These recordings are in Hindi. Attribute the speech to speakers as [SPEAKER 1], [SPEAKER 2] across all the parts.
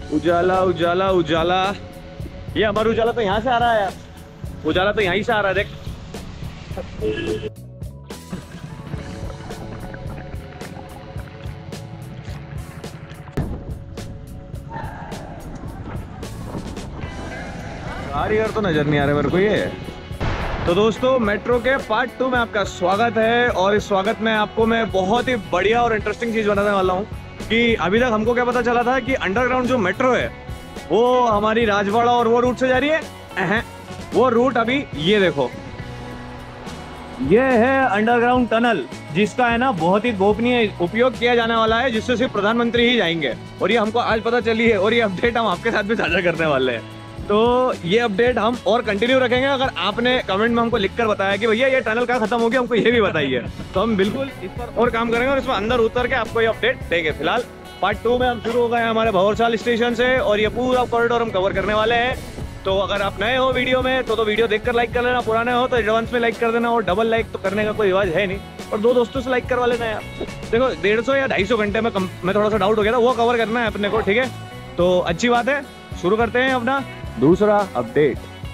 [SPEAKER 1] उजाला उजाला उजाला। ये अमर उजाला तो यहाँ से आ रहा है यार, उजाला तो यहीं से आ रहा है देख। कारीगर तो नजर नहीं आ रहे मेरे को ये। तो दोस्तों मेट्रो के पार्ट 2 में आपका स्वागत है, और इस स्वागत में आपको मैं बहुत ही बढ़िया और इंटरेस्टिंग चीज बताने वाला हूँ कि अभी तक हमको क्या पता चला था कि अंडरग्राउंड जो मेट्रो है वो हमारी राजवाड़ा और वो रूट से जा रही है। वो रूट अभी ये देखो, ये है अंडरग्राउंड टनल, जिसका है ना बहुत ही गोपनीय उपयोग किया जाने वाला है, जिससे सिर्फ प्रधानमंत्री ही जाएंगे। और ये हमको आज पता चली है, और ये अपडेट हम आपके साथ भी साझा करने वाले हैं। तो ये अपडेट हम और कंटिन्यू रखेंगे। अगर आपने कमेंट में हमको लिखकर बताया कि भैया ये टनल कहाँ खत्म हो गया, हमको ये भी बताइए, तो हम बिल्कुल इस पर और काम करेंगे और इसमें अंदर उतर के आपको ये अपडेट देंगे। फिलहाल पार्ट 2 में हम शुरू हो गए हैं हमारे भंवरसाल स्टेशन से, और ये पूरा कॉरिडोर हम कवर करने वाले हैं। तो अगर आप नए हो वीडियो में तो वीडियो देखकर लाइक कर लेना, पुराने हो तो एडवांस में लाइक कर देना, और डबल लाइक तो करने का कोई रिवाज है नहीं, और 2 दोस्तों से लाइक करवा लेना यार। देखो 150 या 250 घंटे में मैं थोड़ा सा डाउट हो गया था, वो कवर करना है अपने को, ठीक है। तो अच्छी बात है, शुरू करते हैं अपना दूसरा अपडेट।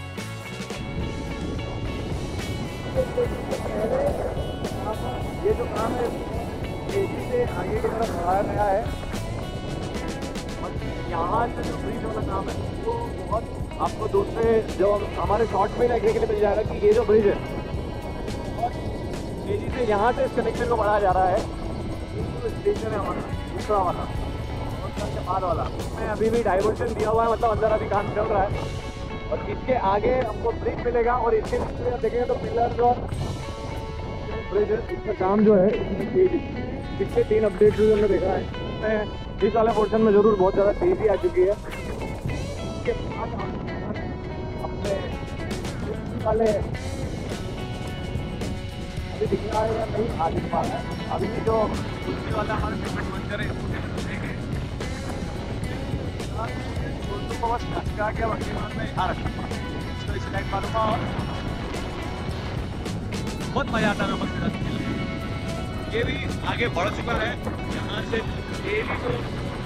[SPEAKER 1] ये जो काम है तेजी से आगे की तरफ बढ़ाया गया है, और यहाँ से जो ब्रिज वाला काम है वो बहुत आपको दूसरे जो हमारे शॉर्ट में देखने के लिए मिल जाएगा कि ये जो ब्रिज है और तेजी से यहाँ से इस कनेक्शन को बढ़ाया जा रहा है। जो स्टेशन है हमारा दूसरा वाला के बाद वाला, इसमें अभी भी डाइवर्शन दिया हुआ है, मतलब अंदर अभी काम चल रहा है, और इसके आगे हमको ब्रिज मिलेगा। और इसके पीछे आप देखेंगे तो पिलर और ब्रिज इसका काम जो है पिछले 3 अपडेट जो हमने देखा है, इस वाले पोर्शन में जरूर बहुत ज़्यादा तेजी आ चुकी है। इसके बाद अपने वाले अभी दिख रहा है या नहीं आगे पास है, अभी जो दूसरे वाला हमारे पेमेंट बंद करें क्या बहुत मजा आता है। ये भी आगे बढ़ चुका है यहाँ से, ये भी तो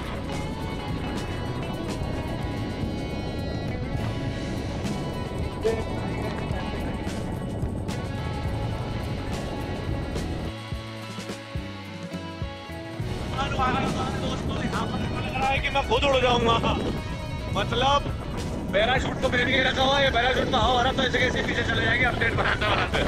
[SPEAKER 1] दोस्तों यहाँ पर लग रहा है कि मैं खुद उड़ जाऊंगा, मतलब पैराशूट तो पहन के रखा हुआ है, पैराशूट तो हवा भरा तो ऐसे कैसे पीछे चले जाएंगे अपडेट बनाते बनाते।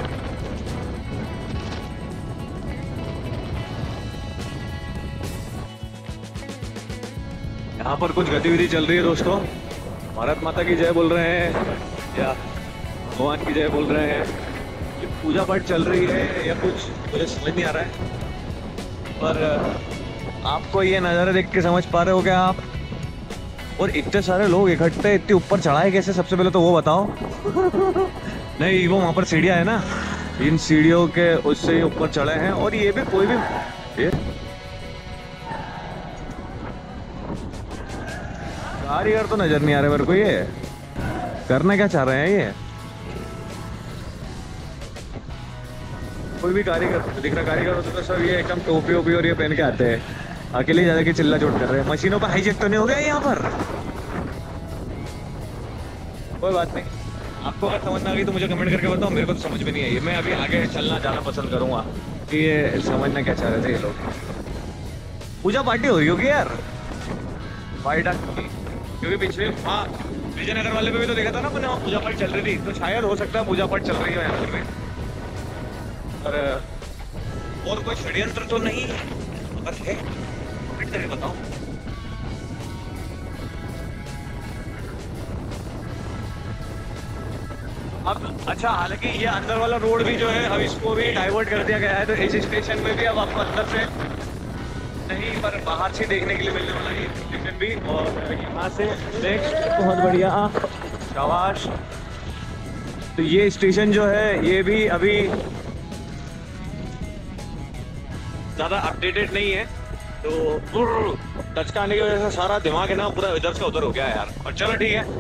[SPEAKER 1] यहाँ पर कुछ गतिविधि चल रही है दोस्तों, भारत माता की जय बोल रहे हैं या भगवान की जय बोल रहे हैं, ये पूजा पाठ चल रही है या कुछ मुझे समझ नहीं आ रहा है। पर आपको ये नज़ारे देख के समझ पा रहे हो क्या आप? और इतने सारे लोग इकट्ठे इतने ऊपर चढ़ाए कैसे, सबसे पहले तो वो बताओ। नहीं, वो वहाँ पर सीढ़ियाँ है ना, इन सीढ़ियों के उससे ही ऊपर चढ़े हैं। और ये भी कोई भी कारीगर तो नजर नहीं आ रहे मेरे को, ये करना क्या चाह रहे हैं ये? कोई भी कारीगर दिख रहा, कारीगर होते तो सब ये एकदम टोपी ओपी और ये पहन के आते हैं, अकेले ज्यादा की चिल्ला चोट कर रहे हैं। मशीनों पर हाईजेक तो नहीं हो गया यहाँ पर? कोई बात नहीं, आपको अगर समझ में आ गई तो मुझे कमेंट करके बताओ, मेरे को तो समझ में नहीं आई। मैं अभी आगे चलना जाना पसंद करूंगा कि ये समझना क्या चाह रहे थे ये लोग। पूजा पार्टी हो रही होगी यार, क्योंकि पिछले विजयनगर वाले पे भी तो देखा था ना मैंने, पूजा पाठ चल रही थी, तो शायद हो सकता है पूजा पाठ चल रही है यहाँ पर। और कोई षड्यंत्र तो नहीं अगर है करके बताओ। अब अच्छा, हालांकि ये अंदर वाला रोड भी जो है अब इसको भी डाइवर्ट कर दिया गया है, तो इस स्टेशन में भी अब आपको अंदर से नहीं पर बाहर से देखने के लिए मिलने वाला है स्टेशन भी। और यहाँ से नेक्स्ट बहुत बढ़िया शाबाश। तो ये स्टेशन जो है ये भी अभी ज़्यादा अपडेटेड नहीं है, तो टच आने की वजह से सारा दिमाग है ना पूरा इधर से उधर हो गया है यार। और चलो ठीक है,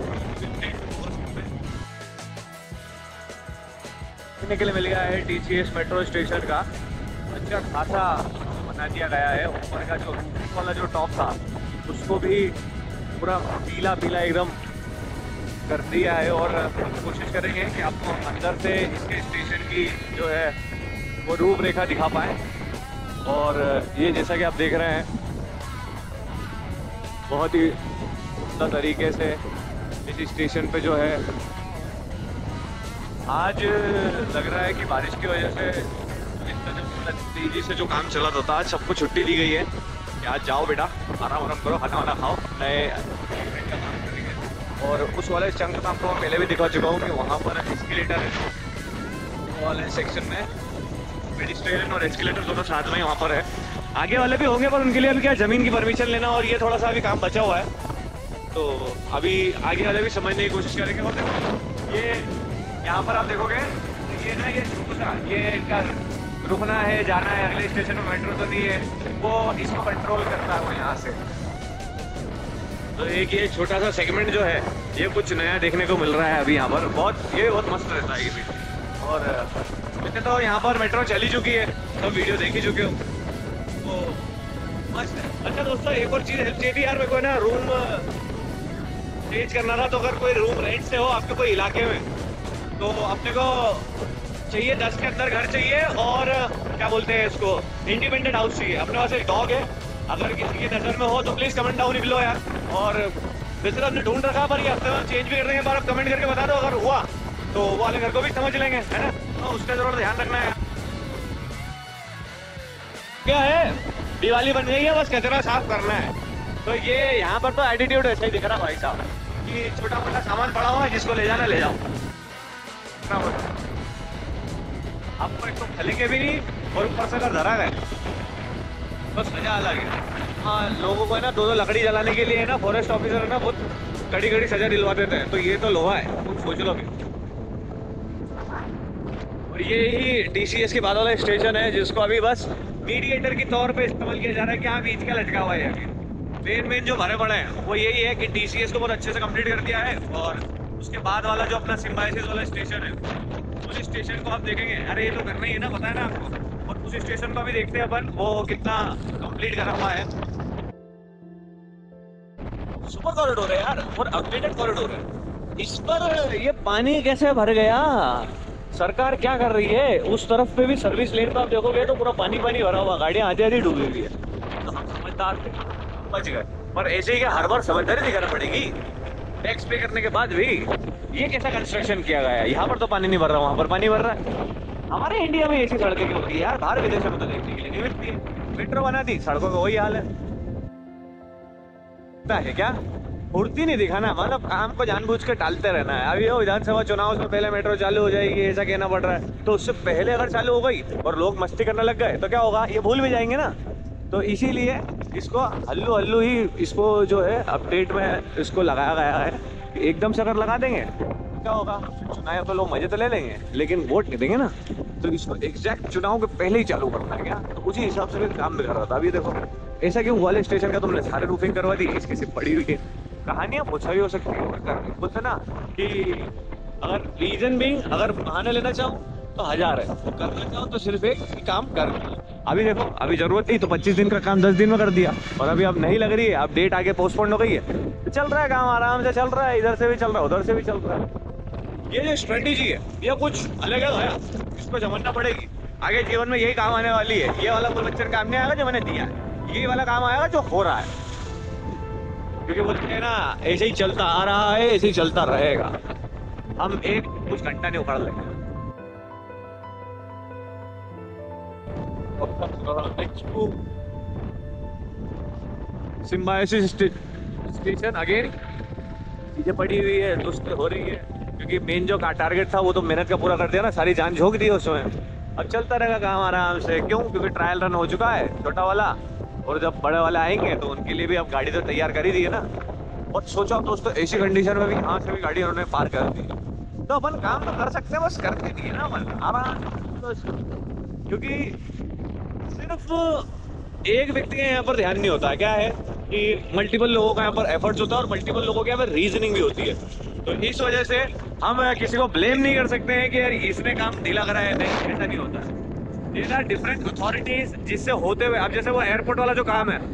[SPEAKER 1] देखने के लिए मिल गया है TCS मेट्रो स्टेशन का अच्छा खासा बना दिया गया है। ऊपर का जो वाला जो टॉप था उसको भी पूरा पीला पीला एकदम कर दिया है। और हम कोशिश करेंगे कि आपको अंदर से इसके स्टेशन की जो है वो रूपरेखा दिखा पाए। और ये जैसा कि आप देख रहे हैं बहुत ही सुंदर तरीके से इस स्टेशन पे जो है आज लग रहा है कि बारिश की वजह से इतना तेजी से जो काम चला था आज सबको छुट्टी दी गई है कि आज जाओ बेटा आराम आराम करो, खाना वाना खाओ, नए काम करेंगे। और उस वाले चंक में आपको पहले भी दिखा चुका हूँ कि वहाँ पर एस्केलेटर है वाले सेक्शन में, पेडिस्ट्रियन और एस्केलेटर दोनों साथ में वहाँ पर है। आगे वाले भी होंगे पर उनके लिए अभी क्या ज़मीन की परमिशन लेना और ये थोड़ा सा अभी काम बचा हुआ है, तो अभी आगे वाले भी समझने की कोशिश करेंगे। और देखो ये यहाँ पर आप देखोगे ये ना ये दूसरा ये इनका रुकना है, जाना है अगले स्टेशन में, मेट्रो तो नहीं है, वो इसको कंट्रोल करता है वो यहाँ से। तो एक ये छोटा सा सेगमेंट जो है ये कुछ नया देखने को मिल रहा है अभी यहाँ पर, बहुत मस्त रहता है ये भी। और वैसे तो यहाँ पर मेट्रो चली चुकी है, तो वीडियो देख ही चुके हो, तो मस्त है। अच्छा दोस्तों एक और चीज़ हेल्प चाहिए थी यार मेरे को ना, रूम चेंज करना था। तो अगर कोई रूम रेंट से हो आपके कोई इलाके में तो अपने को चाहिए 10 के अंदर घर चाहिए और क्या बोलते हैं इसको इंडिपेंडेंट हाउस चाहिए। अपने पास एक डॉग है, अगर किसी की नज़र में हो तो प्लीज़ कमेंट डाउन लिख लो यार। और वैसे तो हमने ढूंढ रखा पर ये हफ्ते में चेंज भी कर देंगे, पर आप कमेंट करके बता दो अगर हुआ तो वो वाले घर को भी समझ लेंगे, है ना, तो उसका जरूर ध्यान रखना है। क्या है दिवाली बन गई है, बस कचरा साफ करना है। तो ये यहाँ पर तो एटीट्यूड ऐसा ही दिख रहा भाई साहब कि छोटा मोटा सामान पड़ा हुआ है, जिसको ले जाना ले जाओ। आपको एक तो खलेंगे भी नहीं और ऊपर से अगर धरा गए बस मजा अलग है। हाँ लोगों को है ना दो लकड़ी जलाने के लिए है ना फॉरेस्ट ऑफिसर है ना बहुत कड़ी कड़ी सजा दिलवा देते हैं, तो ये तो लोहा है, तुम सोच लो भी। और ये ही TCS के बाद वाला स्टेशन है जिसको अभी बस मीडिएटर के तौर पे इस्तेमाल किया जा रहा है कि हाँ बीच का लटका हुआ है। अभी मेन जो भरे पड़े हैं वो यही है कि TCS को बहुत अच्छे से कंप्लीट कर दिया है। और उसके बाद वाला जो अपना सिम्बायोसिस वाला स्टेशन है उस स्टेशन को आप देखेंगे, अरे ये तो करना ही है ना, पता है ना आपको। और उस स्टेशन को भी देखते हैं अपन वो कितना कंप्लीट करा हुआ है। सुपर कॉरिडोर है यार और अपडेटेड कॉरिडोर है। इस पर ये पानी कैसे भर गया, सरकार क्या कर रही है। उस तरफ पे भी सर्विस लेन पे आप देखोगे तो पूरा पानी पानी भरा हुआ, गाड़ियां आधी आधी डूबी हुई है। तो हम समझदार थे, बच गए। पर ऐसे ही क्या हर बार समझदारी दिखाना पड़ेगी, टैक्स पे करने के बाद भी। ये कैसा कंस्ट्रक्शन किया गया है, यहाँ पर तो पानी नहीं भर रहा, वहाँ पर पानी भर रहा है। हमारे इंडिया में ऐसी सड़कें क्यों होती है यार, बाहर विदेशों में तो देखने के लिए नहीं मिलती है। मेट्रो बना दी, सड़कों का वही हाल है क्या, फुर्ती नहीं दिखाना, मतलब काम को जानबूझ के टालते रहना है। अभी वो विधानसभा चुनाव से पहले मेट्रो चालू हो जाएगी ऐसा कहना पड़ रहा है, तो उससे पहले अगर चालू हो गई और लोग मस्ती करने लग गए तो क्या होगा, ये भूल भी जाएंगे ना। तो इसीलिए इसको हल्लू हल्लू ही इसको जो है अपडेट में इसको लगाया गया है। एकदम से अगर लगा देंगे क्या होगा, चुनाव तो लोग मजे तो ले लेंगे लेकिन वोट नहीं देंगे ना। तो इसको एग्जैक्ट चुनाव के पहले ही चालू करना है क्या, तो उसी हिसाब से काम भी कर रहा था। अभी देखो ऐसा क्यों वाले स्टेशन का तुमने सारे रूफिंग करवा दी, इसकी सिर्फ पड़ी हुई है। कहानियां बहुत सारी हो सकती है, बोलते ना कि अगर रीजन भी अगर बहाने लेना चाहो तो 1000 है, तो करना चाहो तो सिर्फ एक काम कर। अभी देखो अभी जरूरत थी तो 25 दिन का काम 10 दिन में कर दिया, और अभी अब नहीं लग रही है, अब डेट आगे पोस्टपोन हो गई है, तो चल रहा है काम आराम से चल रहा है, इधर से भी चल रहा है उधर से भी चल रहा है। ये जो स्ट्रेटेजी है ये कुछ अलग है, इसको समझना पड़ेगी। आगे जीवन में यही काम आने वाली है। ये वाला कोई बच्चन काम नहीं आएगा जो मैंने दिया है, ये वाला काम आएगा जो हो रहा है, क्योंकि बोलते हैं ना ऐसे ही चलता आ रहा है ऐसे ही चलता रहेगा। हम एक कुछ घंटा नहीं उखाड़ लेंगे। सिम्बायोसिस स्टेशन अगेन चीजें पड़ी हुई है, दुरुस्त हो रही है, क्योंकि मेन जो टारगेट था वो तो मेहनत का पूरा कर दिया ना, सारी जान झोंक दी उसमें। अब चलता रहेगा काम आराम से, क्यों, क्योंकि ट्रायल रन हो चुका है छोटा वाला, और जब बड़े वाले आएंगे तो उनके लिए भी अब गाड़ी तो तैयार कर ही दी है ना। और सोचा दोस्तों ऐसी कंडीशन में भी यहाँ से भी गाड़ी उन्होंने पार कर दी, तो अपन काम तो कर सकते हैं, बस करते नहीं है ना अपन आराम। क्योंकि सिर्फ एक व्यक्ति का यहाँ पर ध्यान नहीं होता, क्या है कि मल्टीपल लोगों का यहाँ पर एफर्ट्स होता है और मल्टीपल लोगों के यहाँ पर रीजनिंग भी होती है। तो इस वजह से हम किसी को ब्लेम नहीं कर सकते हैं कि यार इसने काम ढीला करा है, नहीं, ऐसा नहीं होता है। देयर आर डिफरेंट अथॉरिटीज जिससे होते हुए, अब जैसे वो एयरपोर्ट वाला जो काम है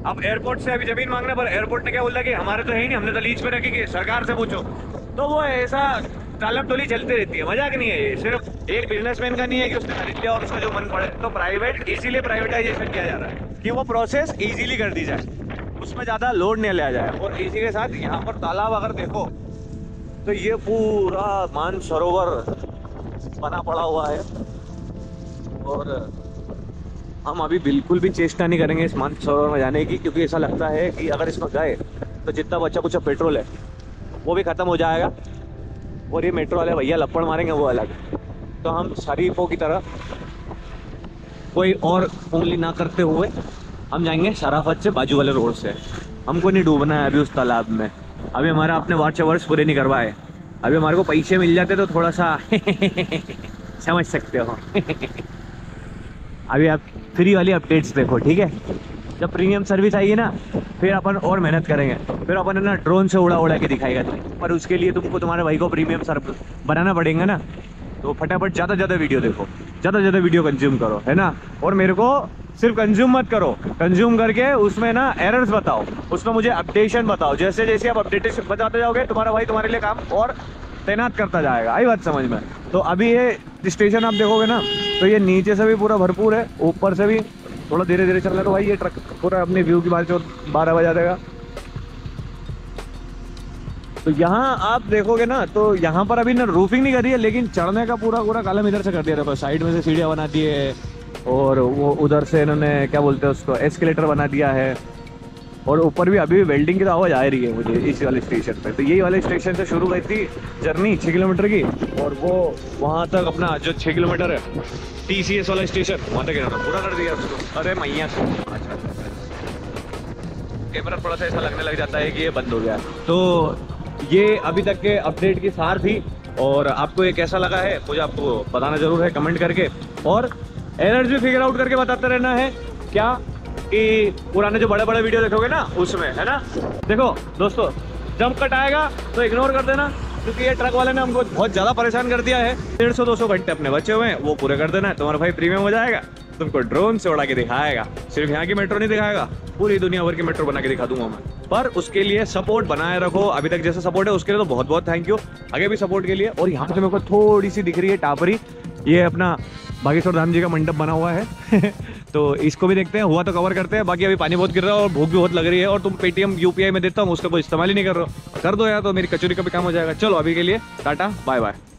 [SPEAKER 1] अब एयरपोर्ट से अभी जमीन मांगने पर एयरपोर्ट ने क्या बोला कि हमारे तो है ही नहीं, हमने तो लीज पे रखी कि सरकार से पूछो। तो वो ऐसा टालम टोली चलती रहती है, मजाक नहीं है ये। सिर्फ एक बिजनेसमैन का नहीं है कि उसने खरीद लिया और उसका जो मन पड़े। तो प्राइवेट इसीलिए प्राइवेटाइजेशन किया जा रहा है कि वो प्रोसेस इजीली कर दी जाए, उसमें ज़्यादा लोड नहीं लिया जाए। और इसी के साथ यहाँ पर तालाब अगर देखो तो ये पूरा मानसरोवर बना पड़ा हुआ है। और हम अभी बिल्कुल भी चेष्टा नहीं करेंगे इस मानसरोवर में जाने की, क्योंकि ऐसा लगता है कि अगर इसमें गए तो जितना बच्चा कुछ पेट्रोल है वो भी ख़त्म हो जाएगा और ये मेट्रो वाले भैया लपड़ मारेंगे वो अलग। तो हम शरीफों की तरह कोई और उंगली ना करते हुए हम जाएंगे शराफत से बाजू वाले रोड से। हमको नहीं डूबना है अभी उस तालाब में। अभी हमारा अपने वर्ष पूरे नहीं करवाए। अभी हमारे को पैसे मिल जाते तो थोड़ा सा समझ सकते हो। अभी आप फ्री वाली अपडेट्स देखो, ठीक है। जब प्रीमियम सर्विस आएगी ना फिर अपन और मेहनत करेंगे, फिर अपन है ना ड्रोन से उड़ा के दिखाएगा तुम्हें। पर उसके लिए तुमको तुम्हारे भाई को प्रीमियम सर्विस बनाना पड़ेगा ना। तो फटाफट ज़्यादा वीडियो देखो, ज़्यादा वीडियो कंज्यूम करो, है ना। और मेरे को सिर्फ कंज्यूम मत करो, कंज्यूम करके उसमें ना एरर्स बताओ, उसमें मुझे अपडेशन बताओ। जैसे जैसे आप अपडेटेशन बताते जाओगे तुम्हारा भाई तुम्हारे लिए काम और तैनात करता जाएगा। आई बात समझ में। तो अभी ये स्टेशन आप देखोगे ना तो ये नीचे से भी पूरा भरपूर है, ऊपर से भी थोड़ा धीरे धीरे चल रहा है। तो भाई ये ट्रक पूरा अपने व्यू की बात 12 बजा देगा। तो यहाँ आप देखोगे ना तो यहाँ पर अभी ना रूफिंग नहीं करी है, लेकिन चढ़ने का पूरा कालम इधर से कर दिया। देखो साइड में से सीढ़ियाँ बना दी है और वो उधर से इन्होंने क्या बोलते हैं उसको एस्केलेटर बना दिया है। और ऊपर भी अभी वेल्डिंग की तो आवाज़ आ रही है मुझे इस वाले स्टेशन पे। तो यही वाले स्टेशन से शुरू गई थी जर्नी 6 किलोमीटर की, और वो वहाँ तक अपना जो 6 किलोमीटर है TCS वाला स्टेशन वहाँ तक पूरा कर दिया उसको। अरे मैया अच्छा कैमरा थोड़ा सा ऐसा लगने लग जाता है कि ये बंद हो गया। तो ये अभी तक के अपडेट की सार थी। और आपको ये कैसा लगा है मुझे आपको बताना जरूर है कमेंट करके। और एरर्स भी फिगर आउट करके बताते रहना है क्या कि पुराने जो बड़े वीडियो देखोगे ना उसमें, है ना। देखो दोस्तों जंप कट आएगा तो इग्नोर कर देना, क्योंकि ये ट्रक वाले ने हमको बहुत ज़्यादा परेशान कर दिया है। 150-200 घंटे अपने बचे हुए हैं, वो पूरे कर देना है। तुम्हारा भाई प्रीमियम हो जाएगा, तुमको ड्रोन से उड़ा के दिखाएगा। सिर्फ यहाँ की मेट्रो नहीं दिखाएगा, पूरी दुनिया भर की मेट्रो बना के दिखा दूंगा मैं। पर उसके लिए सपोर्ट बनाए रखो। अभी तक जैसा सपोर्ट है उसके लिए तो बहुत बहुत थैंक यू, आगे भी सपोर्ट के लिए। और यहाँ पे मेरे को थोड़ी सी दिख रही है टापरी, ये अपना बागेश्वर धाम जी का मंडप बना हुआ है। तो इसको भी देखते हैं, हुआ तो कवर करते हैं। बाकी अभी पानी बहुत गिर रहा है और भूख भी बहुत लग रही है। और तुम पेटीएम UPI में देता हूँ, उसका कोई इस्तेमाल ही नहीं कर रहे हो, कर दो यार, तो मेरी कचौरी का भी काम हो जाएगा। चलो अभी के लिए टाटा बाय बाय।